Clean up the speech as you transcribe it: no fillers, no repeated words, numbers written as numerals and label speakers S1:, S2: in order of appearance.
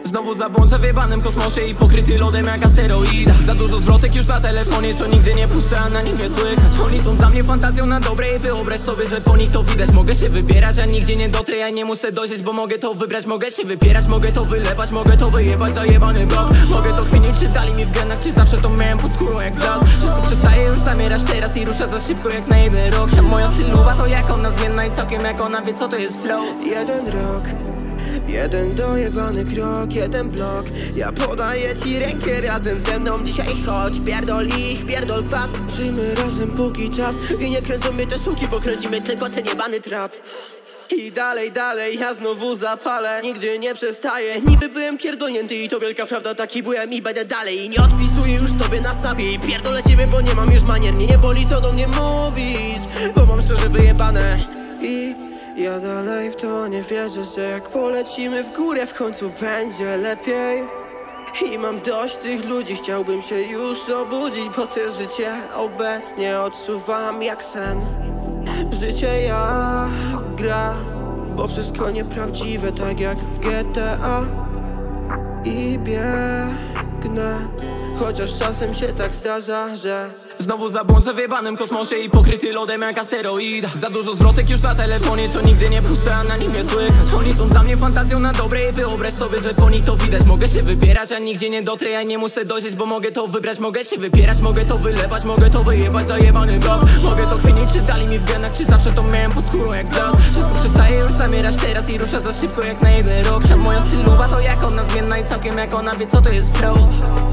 S1: Znowu zabłądzę w jebanym kosmosie i pokryty lodem jak asteroida. Za dużo zwrotek już na telefonie, co nigdy nie puszczę, a na nim nie słychać. Oni są dla mnie fantazją na dobre i wyobraź sobie, że po nich to widać. Mogę się wybierać, a nigdzie nie dotrę, ja nie muszę dojrzeć, bo mogę to wybrać. Mogę się wypierać, mogę to wylewać, mogę to wyjebać za jebany blok. Mogę to chwinić, czy dali mi w genach, czy zawsze to miałem pod skórą jak blok. Wszystko przestaje już zamierać teraz i rusza za szybko jak na jeden rok. Ta moja stylowa to jak ona zmienna i całkiem jak ona wie, co to jest flow.
S2: Jeden rok, jeden dojebany krok, jeden blok. Ja podaję ci rękę razem ze mną. Dzisiaj chodź, pierdol ich, pierdol kwas. Żyjmy razem póki czas i nie kręcą mnie te suki, bo kręcimy tylko ten jebany trap. I dalej, ja znowu zapalę, nigdy nie przestaję. Niby byłem pierdolnięty i to wielka prawda, taki byłem i będę dalej. I nie odpisuję już tobie na snapie i pierdolę ciebie, bo nie mam już manier. Mnie nie boli, co do mnie mówisz, bo mam szczerze wyjebane. I ja dalej w to nie wierzę, że jak polecimy w górę, w końcu będzie lepiej. I mam dość tych ludzi, chciałbym się już obudzić, bo te życie obecnie odczuwam jak sen. Życie jak gra, bo wszystko nieprawdziwe, tak jak w GTA. I biegnę, chociaż czasem się tak zdarza, że
S1: znowu zabłądzę w jebanym kosmosie i pokryty lodem jak asteroida. Za dużo zwrotek już na telefonie, co nigdy nie puszczę, a na nim nie słychać. Oni są dla mnie fantazją na dobre i wyobraź sobie, że po nich to widać. Mogę się wybierać, a nigdzie nie dotrę, ja nie muszę dojrzeć, bo mogę to wybrać. Mogę się wypierać, mogę to wylewać, mogę to wyjebać za jebany blok. Mogę to chwinić, czy dali mi w genach, czy zawsze to miałem pod skórą jak blok. Wszystko przestaje już zamierać teraz i rusza za szybko jak na jeden rok. Ta moja stylowa to jak ona zmienna i całkiem jak ona wie, co to jest flow.